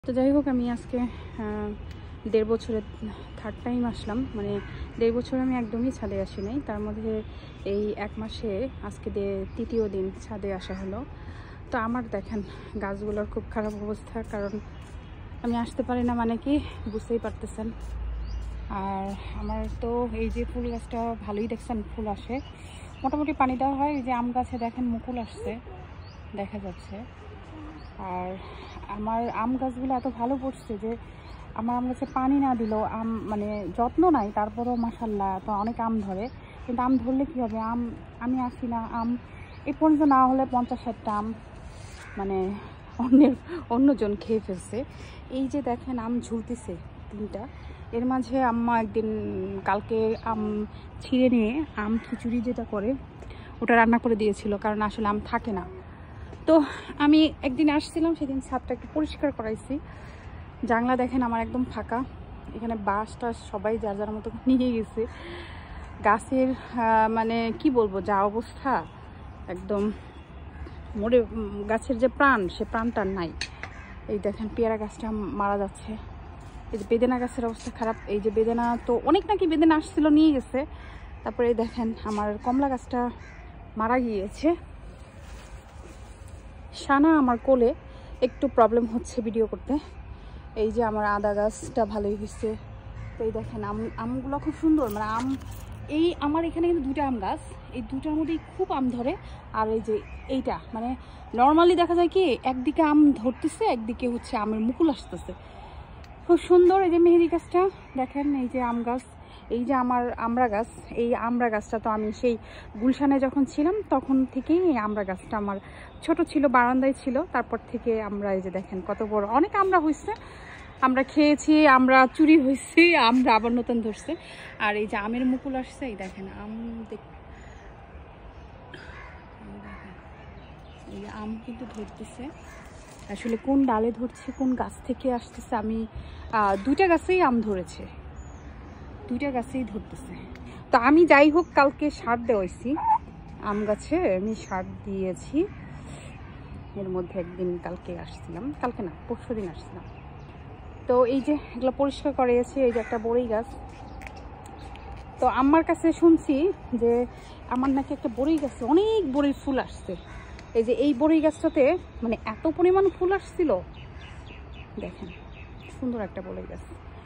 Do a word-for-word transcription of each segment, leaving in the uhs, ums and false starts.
তো যাই হোক, আমি আজকে দেড় বছরের থার্ড টাইম আসলাম। মানে দেড় বছর আমি একদমই ছাদে আসি নাই, তার মধ্যে এই এক মাসে আজকে তৃতীয় দিন ছাদে আসা হলো। তো আমার দেখেন গাছগুলোর খুব খারাপ অবস্থা, কারণ আমি আসতে পারি না, মানে কি বুঝতেই পারতেছেন। আর আমার তো এই যে ফুল গাছটা ভালোই দেখছেন, ফুল আসে, মোটামুটি পানি দেওয়া হয়। এই যে আম গাছে দেখেন মুকুল আসছে, দেখা যাচ্ছে। আর আমার আম গাছগুলো এত ভালো পড়ছে যে আমার আম গাছে পানি না দিলেও আম, মানে যত্ন নাই, তারপরেও মাশাল্লাহ তো অনেক আম ধরে। কিন্তু আম ধরলে কী হবে, আম আমি আসি না, আম এই পর্যন্ত না হলে পঞ্চাশ ষাটটা আম মানে অন্যের অন্যজন খেয়ে ফেলছে। এই যে দেখেন আম ঝুলতেছে তিনটা, এর মাঝে আম্মা একদিন কালকে আম ছিঁড়ে নিয়ে আম খিচুড়ি যেটা করে ওটা রান্না করে দিয়েছিল, কারণ আসলে আম থাকে না। তো আমি একদিন আসছিলাম, সেদিন ছাদটা একটু পরিষ্কার করাইছি। জানলা দেখেন আমার একদম ফাঁকা, এখানে বাঁশ টাস সবাই যার যার মতো নিয়ে গেছে। গাছের মানে কি বলবো, যা অবস্থা, একদম মরে, গাছের যে প্রাণ সে প্রাণটার নাই। এই দেখেন পেয়ারা গাছটা মারা যাচ্ছে, এই যে বেদেনা গাছের অবস্থা খারাপ। এই যে বেদেনা তো অনেক নাকি বেদেনা আসছিল, নিয়ে গেছে। তারপরে এই দেখেন আমার কমলা গাছটা মারা গিয়েছে। সানা আমার কোলে, একটু প্রবলেম হচ্ছে ভিডিও করতে। এই যে আমার আদা গাছটা ভালোই হয়েছে। তো এই দেখেন আম আমগুলো খুব সুন্দর, মানে আম এই আমার এখানে কিন্তু দুইটা আম গাছ, এই দুটার মধ্যেই খুব আম ধরে। আর এই যে এইটা মানে নর্মালি দেখা যায় কি একদিকে আম ধরতেছে, একদিকে হচ্ছে আমের মুকুল আসতেছে, খুব সুন্দর। এই যে মেহেদি গাছটা দেখেন, এই যে আম গাছ, এই যে আমার আমড়া গাছ, এই আমড়া গাছটা তো আমি সেই গুলশানে যখন ছিলাম তখন থেকেই এই আমড়া গাছটা আমার ছোট ছিল, বারান্দায় ছিল। তারপর থেকে আমরা এই যে দেখেন কত বড় অনেক আমড়া হয়েছে, আমরা খেয়েছি, আমরা চুরি হয়েছি, আমরা আবার নতুন ধরছে। আর এই যে আমের মুকুল আসছে, এই দেখেন আম দেখ, এই আম কিন্তু ধরতেছে। আসলে কোন ডালে ধরছে, কোন গাছ থেকে আসতেছে, আমি দুইটা গাছেই আম ধরেছে, দুইটা গাছেই ধরতেছে। তো আমি যাই হোক কালকে সার দেওয়াইছি আম গাছে, আমি সার দিয়েছি। এর মধ্যে একদিন কালকে আসছিলাম, কালকে না পরশু দিন আসছিলাম। তো এই যে এগুলো পরিষ্কার করিয়েছি। এই যে একটা বড়ই গাছ, তো আমার কাছে শুনছি যে আমার নাকি একটা বড়ই গাছে অনেক বড়ই ফুল আসছে। এই যে এই বড়ই গাছটাতে মানে এত পরিমাণ ফুল আসছিল, দেখেন সুন্দর একটা বড়ই গাছ।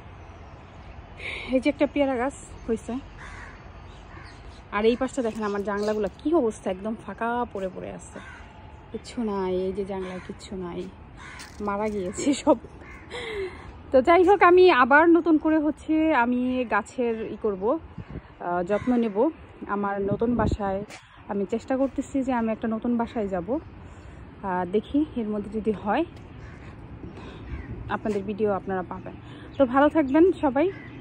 এই যে একটা পেয়ারা গাছ হয়েছে। আর এই পাশটা দেখেন আমার জানলাগুলো কি অবস্থা, একদম ফাঁকা পড়ে পড়ে আছে, কিচ্ছু নাই। এই যে জানলায় কিচ্ছু নাই, মারা গিয়েছে সব। তো যাই হোক, আমি আবার নতুন করে হচ্ছে আমি গাছের ই করব, যত্ন নেব আমার নতুন বাসায়। আমি চেষ্টা করতেছি যে আমি একটা নতুন বাসায় যাব, দেখি এর মধ্যে যদি হয় আপনাদের ভিডিও আপনারা পাবেন। তো ভালো থাকবেন সবাই।